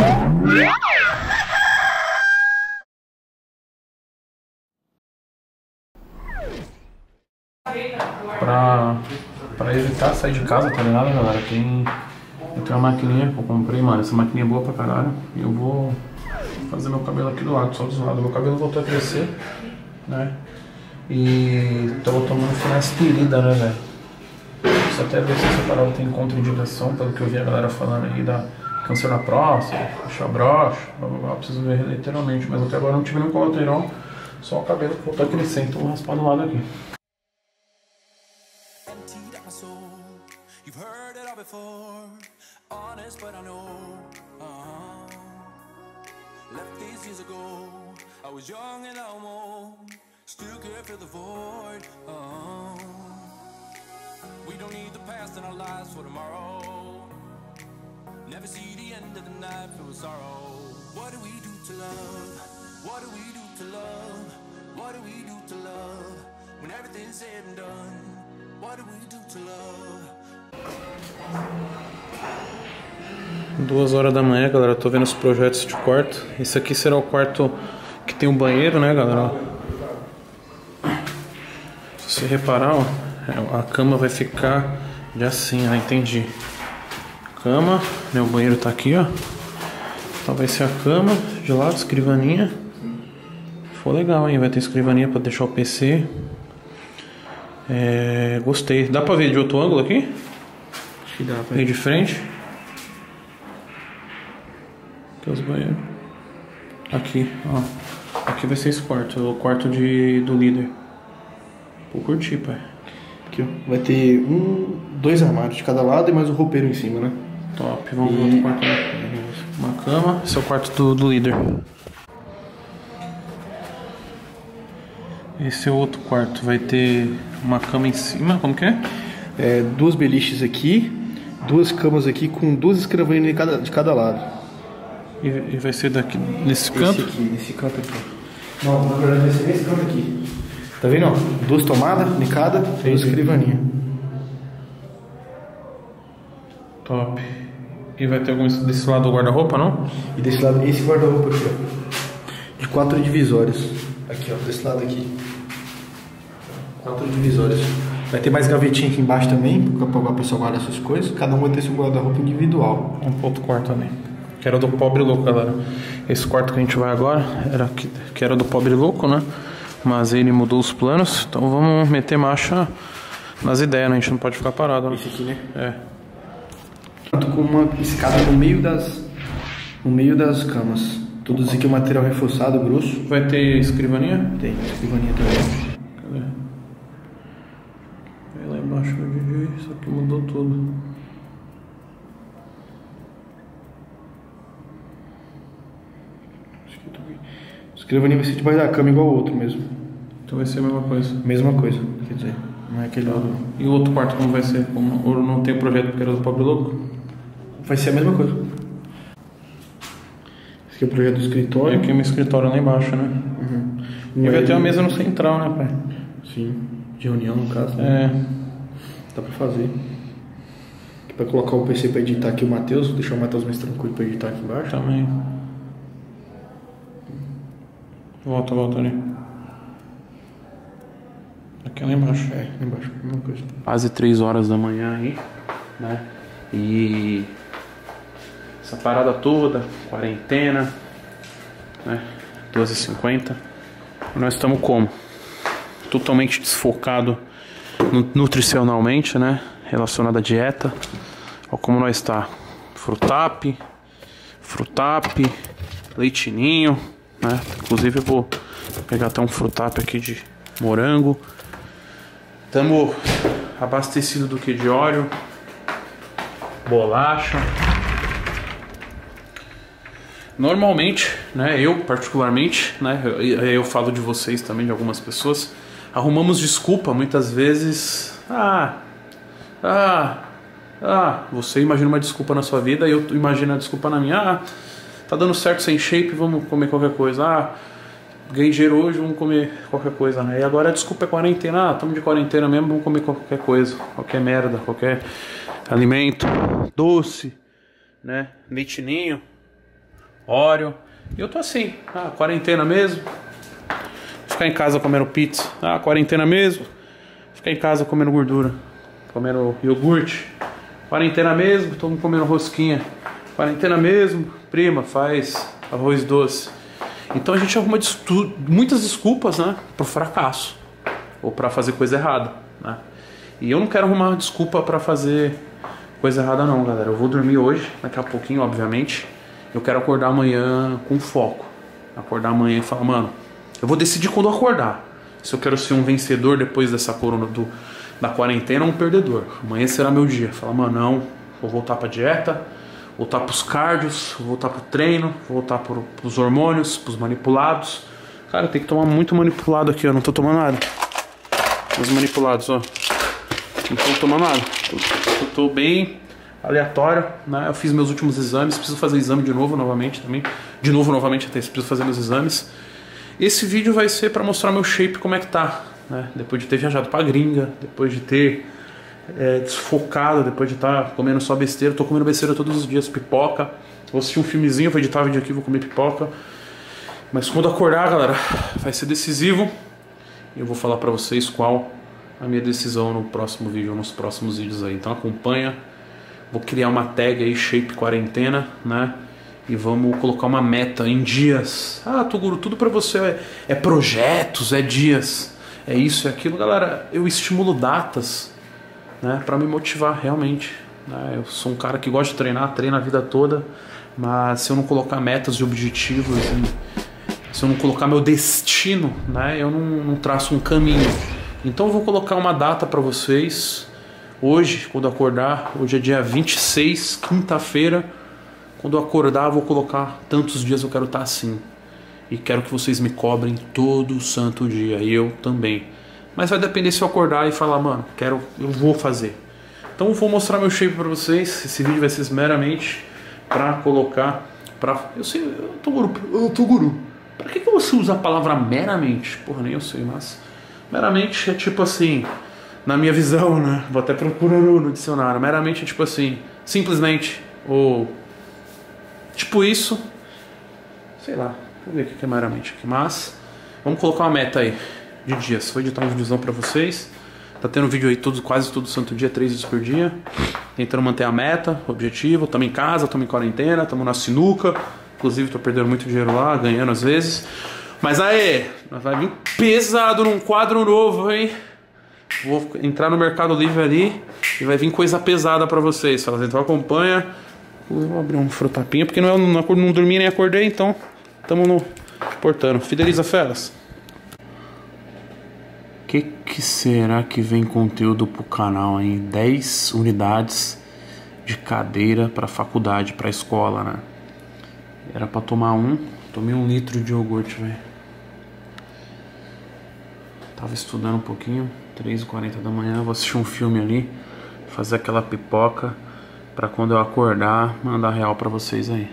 Pra evitar sair de casa, tá ligado, galera? Eu tenho uma maquininha que eu comprei, mano. Essa maquininha é boa pra caralho. E eu vou fazer meu cabelo aqui do lado, só dos lados. Meu cabelo voltou a crescer, né? E tô tomando finasterida, né, velho? Preciso até ver se essa parada tem contraindicação, pelo que eu vi a galera falando aí da câncer na próstata, puxar broxa, blá blá blá. Preciso ver literalmente, mas até agora não tive nenhum colateral, só o cabelo que voltou a crescer, então vou raspar do lado aqui. You've heard it all before, honest but I know. Left these years ago, I was young and almost still could feel the void. We don't need the past in our lives for tomorrow. Never see the end of the night filled with sorrow. What do we do to love? What do we do to love? What do we do to love? When everything's said and done, what do we do to love? 2 horas da manhã, galera. Eu tô vendo os projetos de quarto. Esse aqui será o quarto que tem um banheiro, né, galera? Ó. Se você reparar, ó, a cama vai ficar de assim, ó, entendi. Cama, né? O banheiro tá aqui, ó. Então vai ser a cama, de lado, escrivaninha. Ficou legal, hein? Vai ter escrivaninha pra deixar o PC. Gostei. Dá pra ver de outro ângulo aqui? Acho que dá pra ver de frente. Aqui os banheiros. Aqui, ó. Aqui vai ser esse quarto, o quarto do líder. Vou curtir, pai. Aqui, ó. Vai ter 2 armários de cada lado e mais um roupeiro em cima, né? Top, vamos ver outro quarto. Uma cama, esse é o quarto do líder. Esse é o outro quarto, vai ter uma cama em cima, como que é? 2 beliches aqui, 2 camas aqui com 2 escrivaninhas de cada lado. E vai ser daqui, nesse canto? Nesse canto aqui. Não, na verdade vai ser nesse canto aqui. Tá vendo, ó? 2 tomadas de cada, 2 escrivaninhas. Top. E vai ter algum desse lado do guarda-roupa, não? E desse lado, esse guarda-roupa aqui, ó. De 4 divisórias. Aqui, ó, desse lado aqui. 4 divisórias. Vai ter mais gavetinha aqui embaixo também, pra a pessoa guardar suas coisas. Cada um vai ter seu guarda-roupa individual. Outro quarto também. Que era do pobre louco, galera. Esse quarto que a gente vai agora era que era do pobre louco, né? Mas ele mudou os planos. Então vamos meter marcha nas ideias, né? A gente não pode ficar parado, né? Esse aqui, né? Com uma escada no meio das camas. Tudo isso aqui é material reforçado, grosso. Vai ter escrivaninha? Tem, escrivaninha também. Cadê? Aí lá embaixo o DJ, isso aqui mudou tudo. Escrivaninha vai ser debaixo da cama igual o outro mesmo. Então vai ser a mesma coisa? Mesma coisa, quer dizer, não é aquele outro. E o outro quarto como vai ser? Ou não tem projeto porque era do pobre louco? Vai ser a mesma coisa. Esse aqui é o projeto do escritório. E aqui é o meu escritório lá embaixo, né? E vai ter uma mesa no central, né, pai? Sim, de reunião no caso, né? Dá pra fazer. Aqui pra colocar o PC pra editar aqui o Matheus, deixar o Matheus mais tranquilo pra editar aqui embaixo. Também. Volta ali. Aqui lá embaixo. Lá embaixo, mesma coisa. Quase 3 horas da manhã aí, né? E essa parada toda, quarentena, né? 12h50. Nós estamos como? Totalmente desfocado nutricionalmente, né? Relacionado à dieta. Olha como nós está. Frutap, leitinho, né? Inclusive eu vou pegar até um frutap aqui de morango. Estamos abastecidos do que de óleo, bolacha. Normalmente, né, eu particularmente, né, eu falo de vocês também, de algumas pessoas, arrumamos desculpa muitas vezes. Você imagina uma desculpa na sua vida e eu imagino a desculpa na minha. Tá dando certo sem shape, vamos comer qualquer coisa. Ganhei dinheiro hoje, vamos comer qualquer coisa, né? E agora a desculpa é quarentena. Estamos de quarentena mesmo, vamos comer qualquer coisa, qualquer merda, qualquer alimento, doce, né? Leitinho. Oreo. E eu tô assim, quarentena mesmo. Ficar em casa comendo pizza, quarentena mesmo. Ficar em casa comendo gordura, comendo iogurte. Quarentena mesmo, tô comendo rosquinha. Quarentena mesmo, prima, faz arroz doce. Então a gente arruma muitas desculpas, né, pro fracasso. Ou pra fazer coisa errada, né. E eu não quero arrumar desculpa pra fazer coisa errada não, galera. Eu vou dormir hoje, daqui a pouquinho, obviamente. Eu quero acordar amanhã com foco. Acordar amanhã e falar, mano, eu vou decidir quando eu acordar. Se eu quero ser um vencedor depois dessa corona da quarentena ou um perdedor. Amanhã será meu dia. Falar, mano, não, vou voltar pra dieta, voltar pros cardios, vou voltar pro treino, vou voltar pros hormônios, pros manipulados. Cara, tem que tomar muito manipulado aqui, ó. Não tô tomando nada. Os manipulados, ó. Não tô tomando nada. Eu tô bem aleatório, né? Eu fiz meus últimos exames, preciso fazer exame de novo, novamente também. De novo, novamente, até preciso fazer meus exames. Esse vídeo vai ser pra mostrar meu shape, como é que tá, né? Depois de ter viajado pra gringa, depois de ter desfocado, depois de estar comendo só besteira. Tô comendo besteira todos os dias, pipoca. Vou assistir um filmezinho, vou editar vídeo aqui, vou comer pipoca. Mas quando acordar, galera, vai ser decisivo. E eu vou falar pra vocês qual a minha decisão no próximo vídeo, nos próximos vídeos aí. Então acompanha. Vou criar uma tag aí, Shape Quarentena, né? E vamos colocar uma meta em dias. Toguro, tudo pra você é projetos, é dias, é isso e aquilo. Galera, eu estimulo datas, né? Pra me motivar realmente, né? Eu sou um cara que gosta de treinar, treino a vida toda. Mas se eu não colocar metas e objetivos, se eu não colocar meu destino, né? Eu não traço um caminho. Então eu vou colocar uma data pra vocês. Hoje, quando acordar, hoje é dia 26, quinta-feira. Quando eu acordar, eu vou colocar tantos dias eu quero estar assim. E quero que vocês me cobrem todo santo dia. E eu também. Mas vai depender se eu acordar e falar, mano, eu vou fazer. Então eu vou mostrar meu shape pra vocês. Esse vídeo vai ser meramente pra colocar... Eu sei, eu tô guru. Pra que você usa a palavra meramente? Porra, nem eu sei, mas... Meramente é tipo assim... Na minha visão, né? Vou até procurar no dicionário. Meramente é tipo assim... Simplesmente. Ou... Tipo isso. Sei lá. Vou ver o que é meramente aqui. Mas... Vamos colocar uma meta aí. De dias. Vou editar um videozão pra vocês. Tá tendo vídeo aí quase todo santo dia. 3 vezes por dia. Tentando manter a meta. Objetivo. Tamo em casa. Tamo em quarentena. Tamo na sinuca. Inclusive tô perdendo muito dinheiro lá. Ganhando às vezes. Mas aí... Nós vai vir pesado num quadro novo, hein? Vou entrar no Mercado Livre ali e vai vir coisa pesada pra vocês. Então acompanha. Vou abrir um frutapinha porque não dormi nem acordei, então estamos portando. Fideliza, feras. Que será que vem conteúdo pro canal, hein? 10 unidades de cadeira pra faculdade, pra escola, né? Era pra tomar tomei 1 litro de iogurte, velho. Tava estudando um pouquinho. 3h40 da manhã, vou assistir um filme ali, fazer aquela pipoca pra quando eu acordar mandar real pra vocês aí.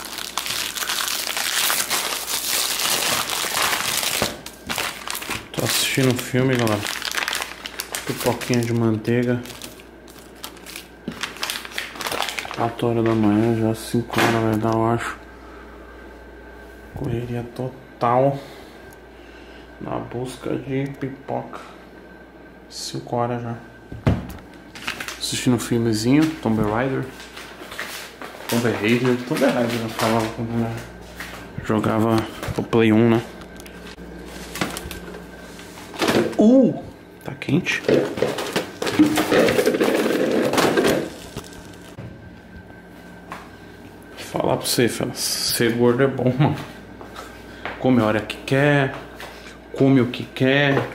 Tô assistindo um filme, galera. Pipoquinha de manteiga. 4h da manhã, já 5h vai dar, eu acho. Correria total na busca de pipoca. 5h já. Assistindo um filmezinho, Tomb Raider, eu falava quando jogava o Play 1, né? Tá quente. Falar pra você, fela, ser gordo é bom, mano. Come a hora que quer, come o que quer.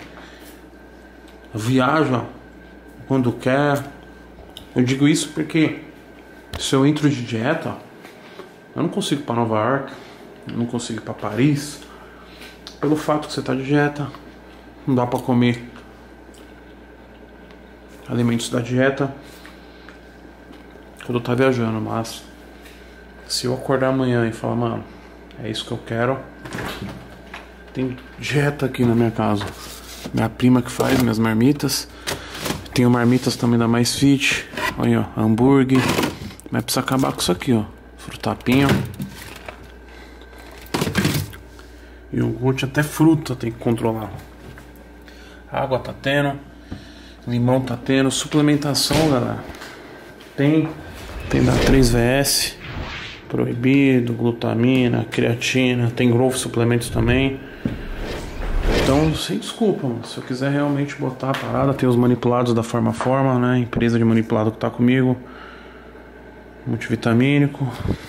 Viaja quando quer. Eu digo isso porque se eu entro de dieta, eu não consigo ir para Nova York, eu não consigo ir para Paris. Pelo fato que você tá de dieta, não dá para comer alimentos da dieta quando eu tá viajando. Mas se eu acordar amanhã e falar, mano, é isso que eu quero, tem dieta aqui na minha casa. Minha prima que faz minhas marmitas. Tenho marmitas também da Mais Fit. Olha, ó, hambúrguer. Mas precisa acabar com isso aqui, ó. Frutapinho. Iogurte, até fruta tem que controlar. Água tá tendo, limão tá tendo, suplementação, galera. Tem da 3VS, proibido, glutamina, creatina, tem Growth suplementos também. Então, sem desculpa, mano. Se eu quiser realmente botar a parada, tem os manipulados da Forma, né? Empresa de manipulado que tá comigo. Multivitamínico.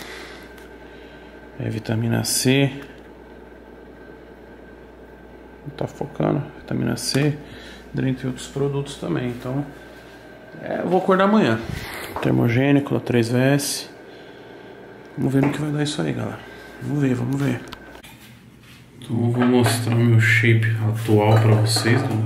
Vitamina C. Tá focando. Vitamina C. Dentre outros produtos também. Então, eu vou acordar amanhã. Termogênico da 3VS. Vamos ver no que vai dar isso aí, galera. Vamos ver. Então eu vou mostrar o meu shape atual pra vocês, galera.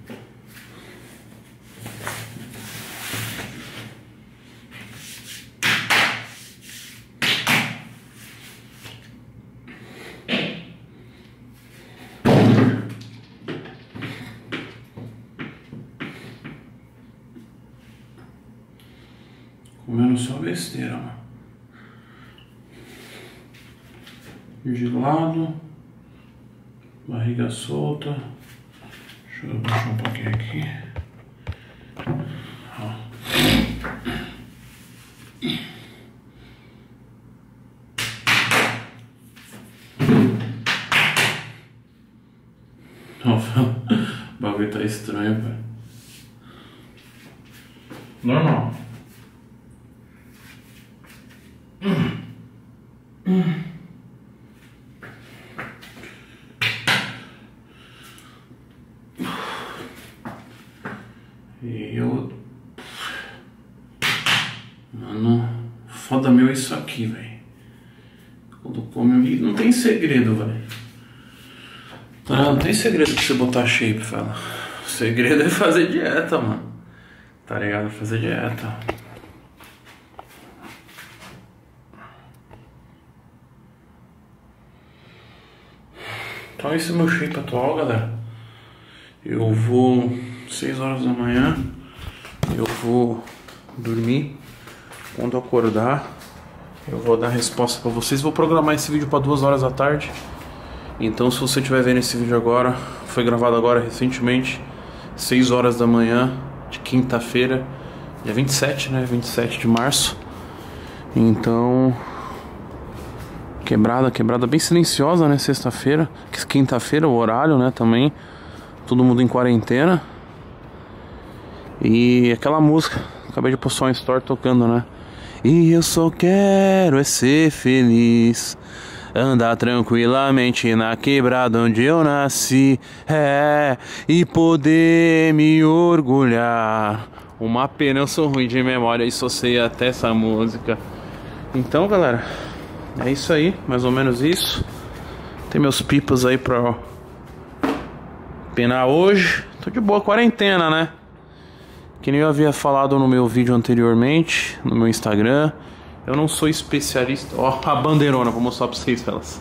Comendo só besteira, mano. De lado. Barriga solta. Deixa eu baixar um pouquinho aqui. Ó. O bagulho tá estranho, velho. Normal. Mano, foda meu é isso aqui, velho. Quando come, não tem segredo, velho. Não tem segredo pra você botar shape, fala. O segredo é fazer dieta, mano. Tá ligado? Fazer dieta. Então esse é o meu shape atual, galera. Eu vou 6 horas da manhã. Eu vou dormir. Quando eu acordar, eu vou dar resposta pra vocês. Vou programar esse vídeo pra 2 horas da tarde. Então se você estiver vendo esse vídeo agora, foi gravado agora recentemente, 6 horas da manhã de quinta-feira, dia 27, né? 27 de março. Então, quebrada bem silenciosa, né? Sexta-feira, quinta-feira, o horário, né? Também, todo mundo em quarentena. E aquela música, acabei de postar um story tocando, né? E eu só quero é ser feliz, andar tranquilamente na quebrada onde eu nasci, e poder me orgulhar. Uma pena, eu sou ruim de memória e só sei até essa música. Então, galera, é isso aí, mais ou menos isso. Tem meus pipas aí pra penar hoje. Tô de boa, quarentena, né? Que nem eu havia falado no meu vídeo anteriormente, no meu Instagram, eu não sou especialista. Ó, a bandeirona, vou mostrar pra vocês, elas.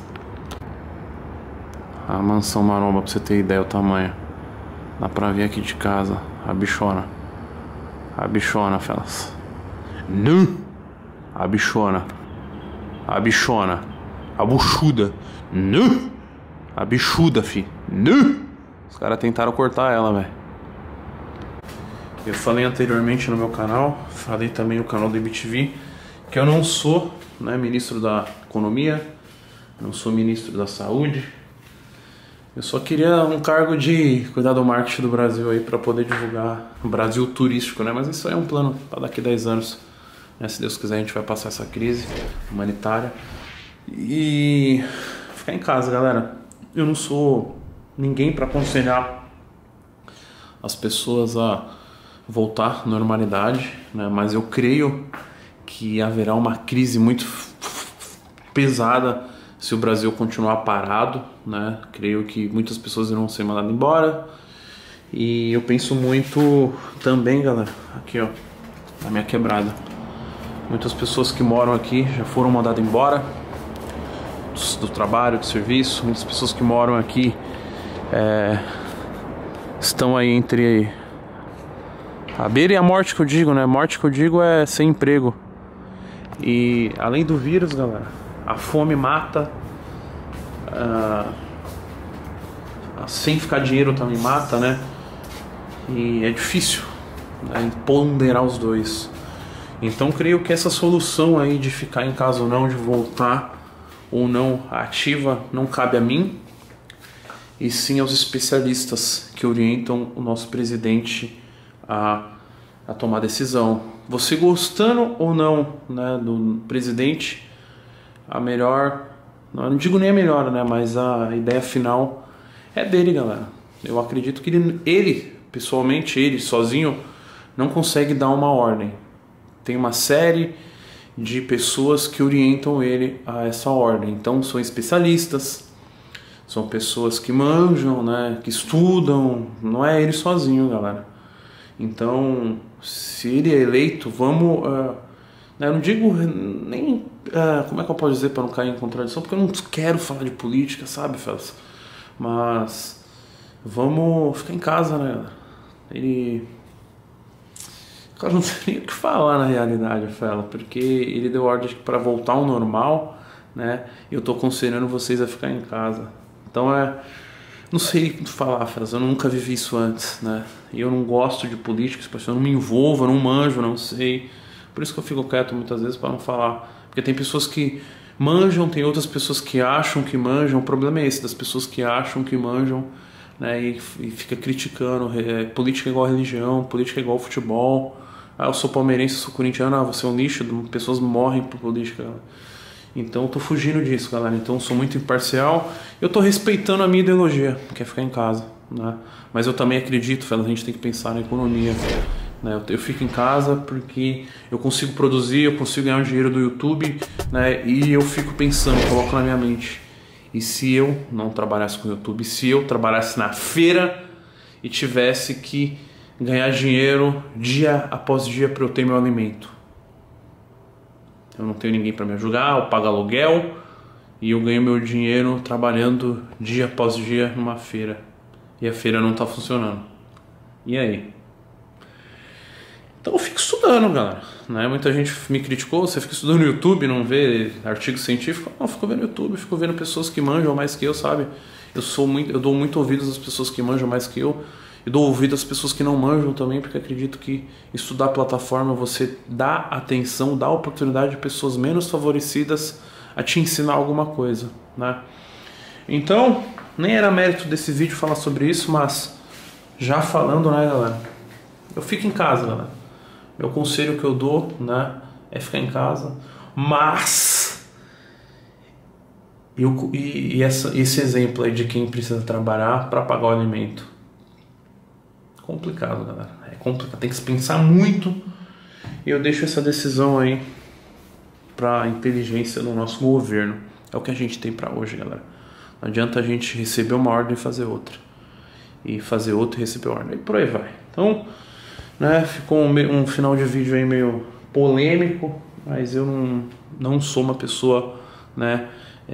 A mansão maromba, pra você ter ideia o tamanho. Dá pra ver aqui de casa, a bichona. A bichona, felas. Nu! A bichona. A bichona. A buchuda. Nu! A bichuda, fi. Nu! Os caras tentaram cortar ela, velho. Eu falei anteriormente no meu canal, falei também no canal do IBTV, que eu não sou, né, ministro da Economia, não sou ministro da Saúde. Eu só queria um cargo de cuidar do marketing do Brasil aí para poder divulgar o Brasil turístico, né? Mas isso aí é um plano para daqui a 10 anos, né? Se Deus quiser a gente vai passar essa crise humanitária e ficar em casa, galera. Eu não sou ninguém para aconselhar as pessoas a voltar à normalidade, né? Mas eu creio que haverá uma crise muito pesada se o Brasil continuar parado, né? Creio que muitas pessoas irão ser mandadas embora. E eu penso muito também, galera, aqui ó, na minha quebrada, muitas pessoas que moram aqui já foram mandadas embora do trabalho, do serviço. Muitas pessoas que moram aqui estão aí entre a beira e a morte, que eu digo, né? Morte que eu digo é sem emprego. E além do vírus, galera, a fome mata, sem ficar dinheiro também mata, né? E é difícil, né, ponderar os dois. Então creio que essa solução aí de ficar em casa ou não, de voltar ou não ativa, não cabe a mim, e sim aos especialistas que orientam o nosso presidente a tomar decisão. Você gostando ou não, né, do presidente, a melhor, não digo nem a melhor, né, mas a ideia final é dele, galera. Eu acredito que ele pessoalmente, ele sozinho, não consegue dar uma ordem. Tem uma série de pessoas que orientam ele a essa ordem. Então são especialistas, são pessoas que manjam, né, que estudam, não é ele sozinho, galera. Então, se ele é eleito, vamos... eu não digo nem... como é que eu posso dizer para não cair em contradição? Porque eu não quero falar de política, sabe, Felas? Mas vamos ficar em casa, né, galera? Cara, não sei nem o que falar na realidade, Fela, porque ele deu ordem para voltar ao normal, né? E eu tô aconselhando vocês a ficar em casa. Então não sei o que falar, Fela, eu nunca vivi isso antes, né? E eu não gosto de política, eu não me envolvo, eu não manjo, não sei. Por isso que eu fico quieto muitas vezes para não falar. Porque tem pessoas que manjam, tem outras pessoas que acham que manjam. O problema é esse, das pessoas que acham que manjam, né, e fica criticando. Política é igual religião, política é igual futebol. Eu sou palmeirense, eu sou corintiano, você é um lixo, pessoas morrem por política. Então eu tô fugindo disso, galera. Então eu sou muito imparcial. Eu tô respeitando a minha ideologia, que é ficar em casa, né? Mas eu também acredito, Fela, a gente tem que pensar na economia, né? Eu fico em casa porque eu consigo produzir, eu consigo ganhar dinheiro do YouTube, né? E eu fico pensando, coloco na minha mente: e se eu não trabalhasse com o YouTube, se eu trabalhasse na feira e tivesse que ganhar dinheiro dia após dia para eu ter meu alimento? Eu não tenho ninguém para me ajudar, eu pago aluguel e eu ganho meu dinheiro trabalhando dia após dia numa feira. E a feira não está funcionando. E aí? Então eu fico estudando, galera, né? Muita gente me criticou: você fica estudando no YouTube, não vê artigo científico? Não, eu fico vendo YouTube, fico vendo pessoas que manjam mais que eu, sabe? Eu dou muito ouvidos às pessoas que manjam mais que eu. E dou ouvido às pessoas que não manjam também, porque acredito que estudar plataforma, você dá atenção, dá oportunidade de pessoas menos favorecidas a te ensinar alguma coisa, né? Então, nem era mérito desse vídeo falar sobre isso, mas já falando, né, galera? Eu fico em casa, galera. Meu conselho que eu dou, né, é ficar em casa. Mas esse exemplo aí de quem precisa trabalhar para pagar o alimento, complicado, galera. É complicado, tem que se pensar muito. E eu deixo essa decisão aí pra inteligência do nosso governo. É o que a gente tem pra hoje, galera. Não adianta a gente receber uma ordem e fazer outra, e fazer outra e receber ordem, e por aí vai. Então, né, ficou um final de vídeo aí meio polêmico, mas eu não sou uma pessoa, né,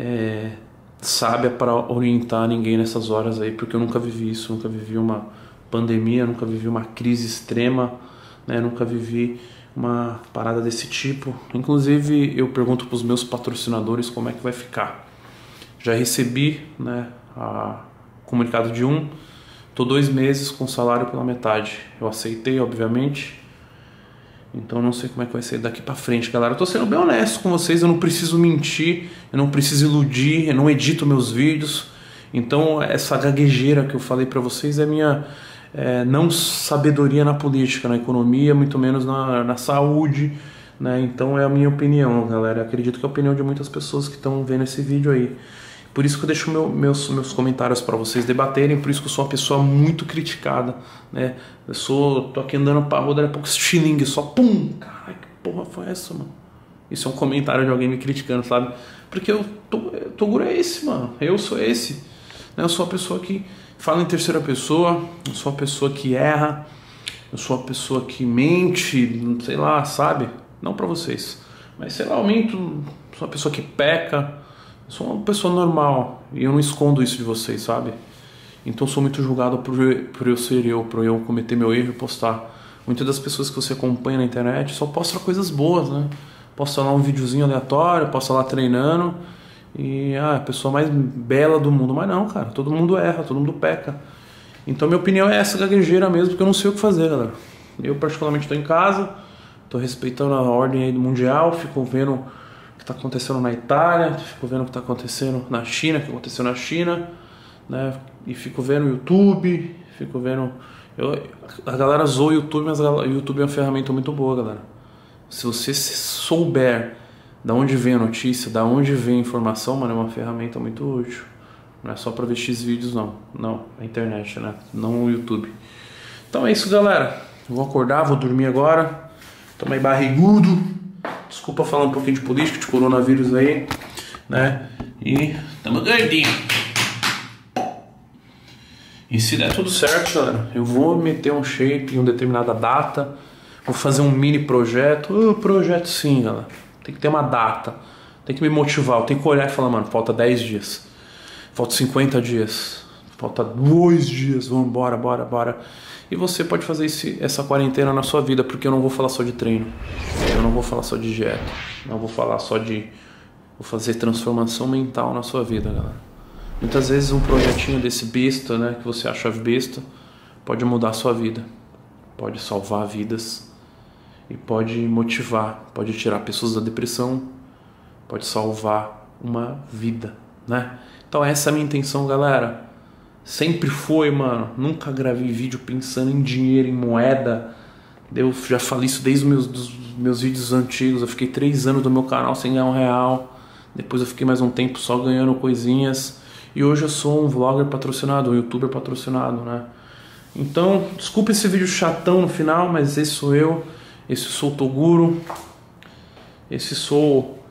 sábia para orientar ninguém nessas horas aí, porque eu nunca vivi isso, nunca vivi uma pandemia, nunca vivi uma crise extrema, né? Nunca vivi uma parada desse tipo. Inclusive eu pergunto para os meus patrocinadores como é que vai ficar. Já recebi, né, comunicado de tô 2 meses com salário pela metade. Eu aceitei, obviamente. Então não sei como é que vai ser daqui pra frente, galera. Eu tô sendo bem honesto com vocês, eu não preciso mentir, eu não preciso iludir, eu não edito meus vídeos. Então essa gaguejeira que eu falei pra vocês é minha não sabedoria na política, na economia, muito menos na saúde, né? Então é a minha opinião, galera. Eu acredito que é a opinião de muitas pessoas que estão vendo esse vídeo aí. Por isso que eu deixo meus comentários para vocês debaterem, por isso que eu sou uma pessoa muito criticada, né? Tô aqui andando pra rua, daqui a pouco estilingue, só pum! Caralho, que porra foi essa, mano? Isso é um comentário de alguém me criticando, sabe? Porque eu tô é esse, mano. Eu sou esse, né? Eu sou a pessoa que fala em terceira pessoa, eu sou a pessoa que erra, eu sou a pessoa que mente, sei lá, sabe? Não pra vocês, mas sei lá, eu minto, sou uma pessoa que peca, eu sou uma pessoa normal e eu não escondo isso de vocês, sabe? Então eu sou muito julgado por eu ser por eu cometer meu erro e postar. Muitas das pessoas que você acompanha na internet só postam coisas boas, né? Posta lá um videozinho aleatório, posta lá treinando e a pessoa mais bela do mundo. Mas não, cara, todo mundo erra, todo mundo peca. Então minha opinião é essa gaguejeira mesmo, porque eu não sei o que fazer, galera. Eu particularmente estou em casa, estou respeitando a ordem aí do mundial, fico vendo o que está acontecendo na Itália, fico vendo o que está acontecendo na China, o que aconteceu na China, né? E fico vendo o YouTube, fico vendo... a galera zoa o YouTube, mas o YouTube é uma ferramenta muito boa, galera. Se você souber da onde vem a notícia, da onde vem a informação, mano, é uma ferramenta muito útil. Não é só pra ver X vídeos, não. Não, a internet, né? Não o YouTube. Então é isso, galera. Vou acordar, vou dormir agora. Tô meio barrigudo. Desculpa falar um pouquinho de política, de coronavírus aí, né? E tamo gordinho. E se der tudo certo, galera, eu vou meter um shape em uma determinada data. Vou fazer um mini projeto. Projeto sim, galera. Tem que ter uma data. Tem que me motivar. Eu tenho que olhar e falar, mano, falta 10 dias. Falta 50 dias. Falta 2 dias. Vamos embora, bora. E você pode fazer essa quarentena na sua vida, porque eu não vou falar só de treino. Eu não vou falar só de dieta. Não vou falar só de... Vou fazer transformação mental na sua vida, galera. Muitas vezes um projetinho desse besta, né, que você acha besta, pode mudar a sua vida. Pode salvar vidas. E pode motivar. Pode tirar pessoas da depressão. Pode salvar uma vida, né? Então essa é a minha intenção, galera. Sempre foi, mano. Nunca gravei vídeo pensando em dinheiro, em moeda. Eu já falei isso desde os meus vídeos antigos. Eu fiquei 3 anos do meu canal sem ganhar R$1. Depois eu fiquei mais um tempo só ganhando coisinhas. E hoje eu sou um vlogger patrocinado, um youtuber patrocinado, né? Então, desculpa esse vídeo chatão no final, mas esse sou eu. Esse sou o Toguro. Esse sou...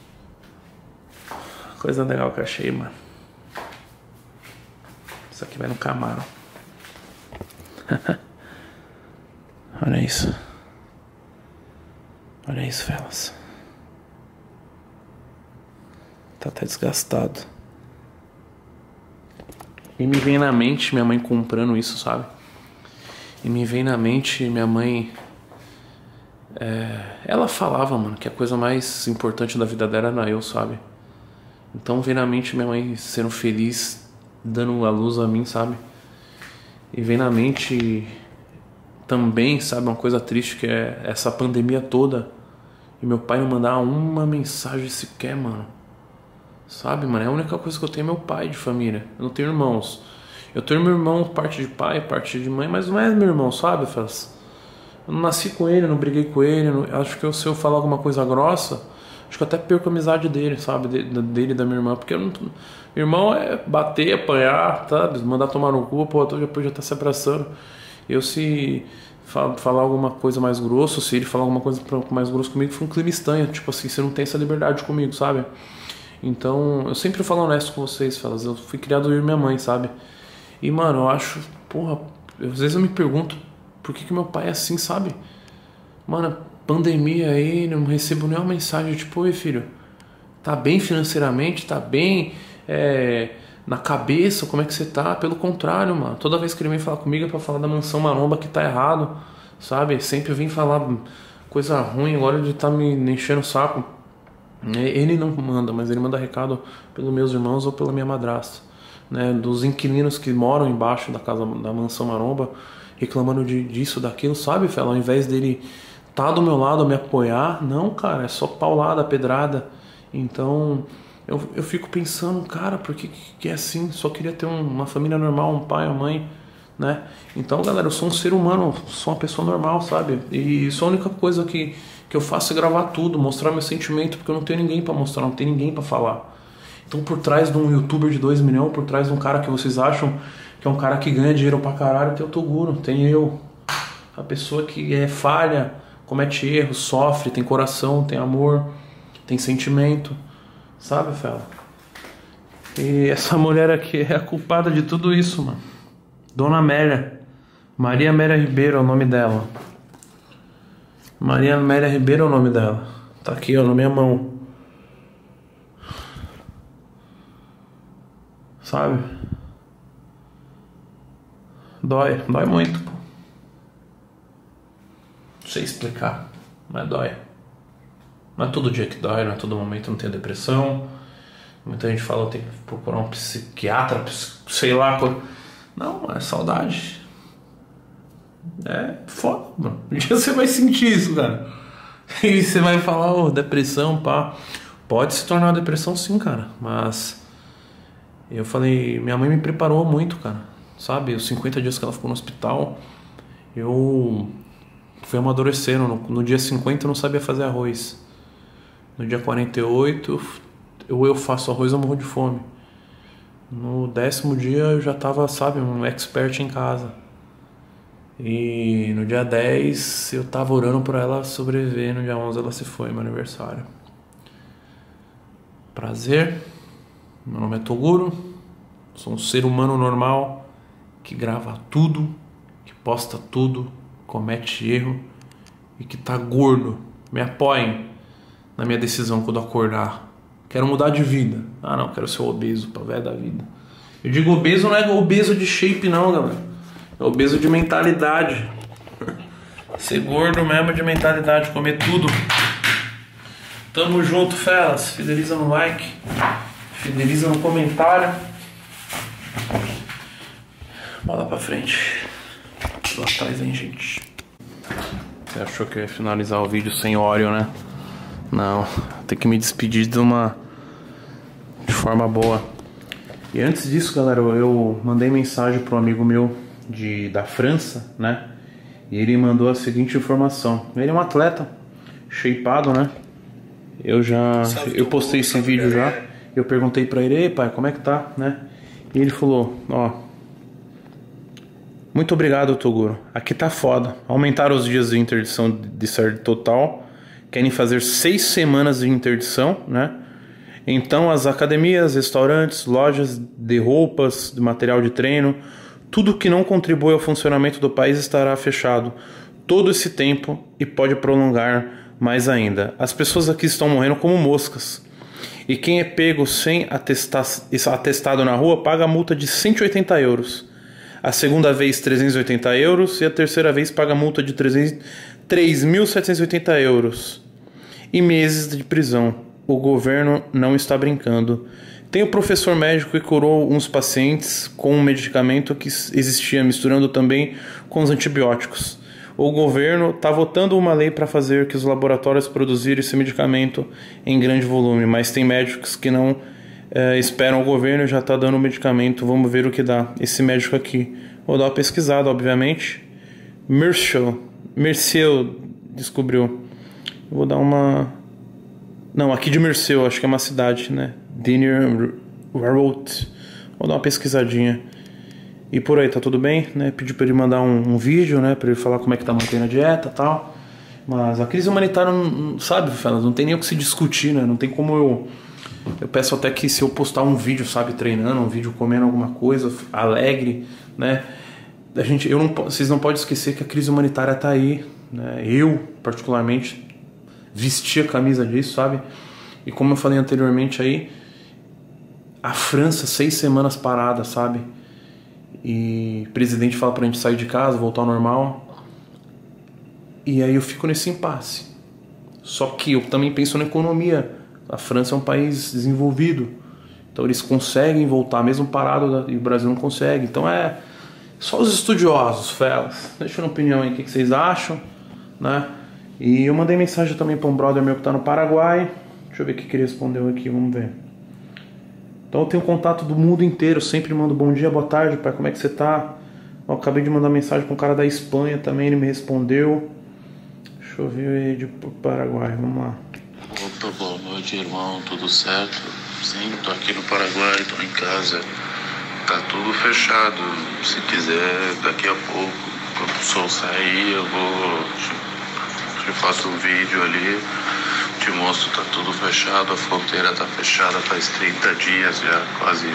Coisa legal que eu achei, mano. Isso aqui vai no Camaro. Olha isso. Olha isso, fellas. Tá até desgastado. E me vem na mente minha mãe comprando isso, sabe? E me vem na mente minha mãe... ela falava, mano, que a coisa mais importante da vida dela era eu, sabe? Então vem na mente minha mãe sendo feliz, dando a luz a mim, sabe? E vem na mente também, sabe, uma coisa triste que é essa pandemia toda. E meu pai não mandar uma mensagem sequer, mano. Sabe, mano, é a única coisa que eu tenho é meu pai de família. Eu não tenho irmãos. Eu tenho meu irmão, parte de pai, parte de mãe, mas não é meu irmão, sabe? Eu não nasci com ele, não briguei com ele. Acho que se eu falar alguma coisa grossa, acho que eu até perco a amizade dele, sabe? Dele e da minha irmã. Porque meu irmão é bater, apanhar, sabe? Mandar tomar no cu, pô, depois já tá se abraçando. Eu se falar alguma coisa mais grossa, se ele falar alguma coisa mais grossa comigo, foi um clima estranho. Tipo assim, você não tem essa liberdade comigo, sabe? Então, eu sempre falo honesto com vocês, fellas. Eu fui criado eu e minha mãe, sabe? E, mano, eu acho... Porra, às vezes eu me pergunto por que meu pai é assim, sabe? Mano, pandemia aí, não recebo nenhuma mensagem tipo, oi, filho, tá bem financeiramente? Tá bem na cabeça? Como é que você tá? Pelo contrário, mano. Toda vez que ele vem falar comigo é pra falar da mansão maromba que tá errado, sabe? Sempre vem falar coisa ruim, agora ele tá me enchendo o saco. Ele não manda, mas ele manda recado pelos meus irmãos ou pela minha madrasta, né, dos inquilinos que moram embaixo da casa da mansão maromba, reclamando disso, daquilo, sabe, fela? Ao invés dele tá do meu lado, me apoiar, não, cara, é só paulada, pedrada. Então eu fico pensando, cara, por que é assim? Só queria ter uma família normal, um pai, uma mãe, né? Então, galera, eu sou um ser humano, sou uma pessoa normal, sabe? E isso é a única coisa que eu faço é gravar tudo, mostrar meu sentimento, porque eu não tenho ninguém pra mostrar, não tenho ninguém pra falar. Então, por trás de um youtuber de 2 milhões, por trás de um cara que vocês acham que é um cara que ganha dinheiro pra caralho, tem o Toguro, tem eu. A pessoa que falha, comete erros, sofre, tem coração, tem amor, tem sentimento, sabe, fela? E essa mulher aqui é a culpada de tudo isso, mano. Dona Amélia. Maria Amélia Ribeiro é o nome dela. Maria Amélia Ribeiro é o nome dela. Tá aqui, ó, na minha mão. Sabe? Dói muito. Não sei explicar, mas dói. Não é todo dia que dói, não é todo momento, não tem depressão. Muita gente fala, eu tenho que procurar um psiquiatra, sei lá. Não, é saudade. É foda, mano. Um dia você vai sentir isso, cara. E você vai falar, depressão, pá. Pode se tornar uma depressão sim, cara. Mas eu falei, minha mãe me preparou muito, cara. Sabe, os 50 dias que ela ficou no hospital, eu fui amadurecendo. No dia 50 eu não sabia fazer arroz. No dia 48 eu faço arroz, eu morro de fome. No 10º dia eu já tava, sabe, um expert em casa. E no dia 10 eu tava orando por ela sobreviver. No dia 11 ela se foi, meu aniversário. Prazer, meu nome é Toguro. Sou um ser humano normal que grava tudo, que posta tudo, comete erro e que tá gordo. Me apoiem na minha decisão quando acordar. Quero mudar de vida. Ah não, quero ser obeso pra velho da vida. Eu digo obeso, não é obeso de shape não, galera. É obeso de mentalidade. Ser gordo mesmo de mentalidade, comer tudo. Tamo junto, felas. Fideliza no like, fideliza no comentário. Bola pra frente. Lá atrás, hein, gente. Você achou que eu ia finalizar o vídeo sem óleo, né? Não, tem que me despedir de forma boa. E antes disso, galera, eu mandei mensagem pro amigo meu da França, né? E ele mandou a seguinte informação. Ele é um atleta shapeado, né? Eu postei esse vídeo já. Eu perguntei pra ele, ei pai, como é que tá, né? E ele falou, muito obrigado, Toguro. Aqui tá foda. Aumentaram os dias de interdição de série total. Querem fazer 6 semanas de interdição, né? Então as academias, restaurantes, lojas de roupas, de material de treino, tudo que não contribui ao funcionamento do país estará fechado todo esse tempo e pode prolongar mais ainda. As pessoas aqui estão morrendo como moscas. E quem é pego sem atestado na rua paga a multa de 180 euros. A segunda vez 380 euros e a terceira vez paga a multa de 3.780 euros. E meses de prisão. O governo não está brincando. Tem o professor médico que curou uns pacientes com um medicamento que existia, misturando também com os antibióticos. O governo está votando uma lei para fazer que os laboratórios produzirem esse medicamento em grande volume, mas tem médicos que não esperam o governo e já está dando o medicamento. Vamos ver o que dá. Esse médico aqui, vou dar uma pesquisada, obviamente. Mercel descobriu. Vou dar uma... Não, aqui de Mercel, acho que é uma cidade, né? Diner Road. Vou dar uma pesquisadinha. E por aí, tá tudo bem, né? Pedi pra ele mandar um vídeo, né? Pra ele falar como é que tá mantendo a dieta e tal. Mas a crise humanitária, não, sabe, Felas? Não tem nem o que se discutir, né? Não tem como eu peço até que se eu postar um vídeo, sabe, treinando, um vídeo comendo alguma coisa, alegre, né? Vocês não podem esquecer que a crise humanitária tá aí, né? Eu, particularmente, vesti a camisa disso, sabe? E como eu falei anteriormente aí, a França, 6 semanas parada, sabe? E o presidente fala pra gente sair de casa, voltar ao normal. E aí eu fico nesse impasse. Só que eu também penso na economia. A França é um país desenvolvido, então eles conseguem voltar mesmo parado e o Brasil não consegue. Então é só os estudiosos, felas. Deixa uma opinião aí, o que vocês acham, né? E eu mandei mensagem também para um brother meu que tá no Paraguai. Deixa eu ver o que ele respondeu aqui, vamos ver. Então eu tenho contato do mundo inteiro, sempre mando bom dia, boa tarde, pai, como é que você tá? Eu acabei de mandar mensagem para um cara da Espanha também, ele me respondeu. Deixa eu ver de Paraguai, vamos lá. Opa, boa noite, irmão, tudo certo? Sim, tô aqui no Paraguai, tô em casa. Tá tudo fechado. Se quiser, daqui a pouco, quando o sol sair, eu te faço um vídeo ali, te mostro, tá tudo fechado, a fronteira tá fechada faz 30 dias já, quase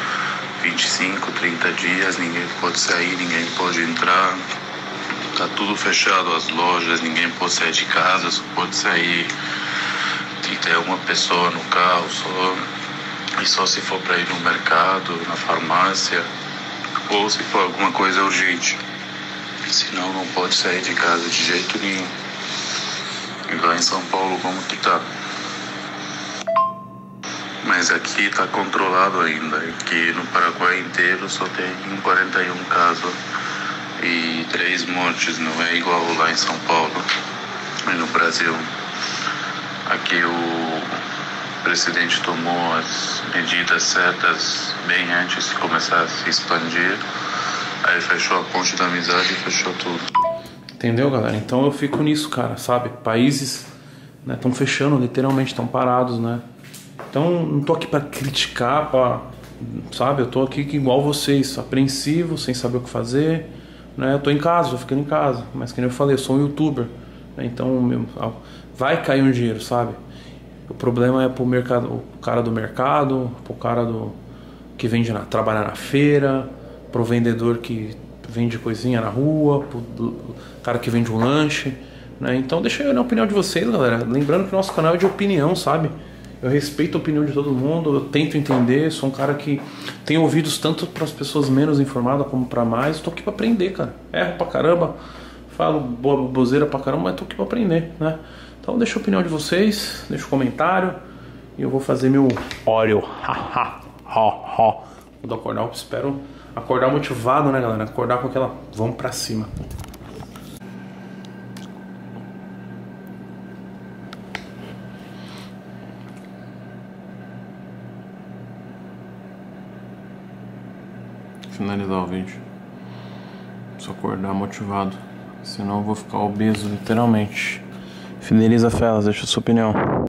25, 30 dias, ninguém pode sair, ninguém pode entrar, tá tudo fechado, as lojas, ninguém pode sair de casa, só pode sair, tem que ter uma pessoa no carro só, e só se for para ir no mercado, na farmácia, ou se for alguma coisa urgente, senão não pode sair de casa de jeito nenhum. E lá em São Paulo, como que tá? Mas aqui tá controlado ainda. Aqui no Paraguai inteiro só tem 41 casos e 3 mortes. Não é igual lá em São Paulo e no Brasil. Aqui o presidente tomou as medidas certas bem antes de começar a se expandir. Aí fechou a ponte da amizade e fechou tudo. Entendeu, galera? Então eu fico nisso, cara, sabe? Países, né, estão fechando, literalmente, estão parados, né? Então não tô aqui pra criticar, sabe? Eu tô aqui igual vocês, apreensivo, sem saber o que fazer, né? Eu tô em casa, tô ficando em casa. Mas que nem eu falei, eu sou um youtuber, né? Então vai cair um dinheiro, sabe? O problema é pro mercado, o cara do mercado, pro cara que vende trabalhar na feira, pro vendedor que vende coisinha na rua, pro cara que vende um lanche, né? Então deixa eu na opinião de vocês, galera. Lembrando que o nosso canal é de opinião, sabe? Eu respeito a opinião de todo mundo, eu tento entender, sou um cara que tem ouvidos tanto para as pessoas menos informadas como para mais. Tô aqui para aprender, cara. Erro pra caramba, falo bozeira pra caramba, mas tô aqui para aprender, né? Então deixa a opinião de vocês, deixa o comentário e eu vou fazer meu Oreo. Vou acordar, espero acordar motivado, né, galera? Acordar com aquela vamos pra cima. Finalizar o vídeo. Preciso acordar motivado, senão eu vou ficar obeso literalmente. Finaliza, Felas, deixa a sua opinião.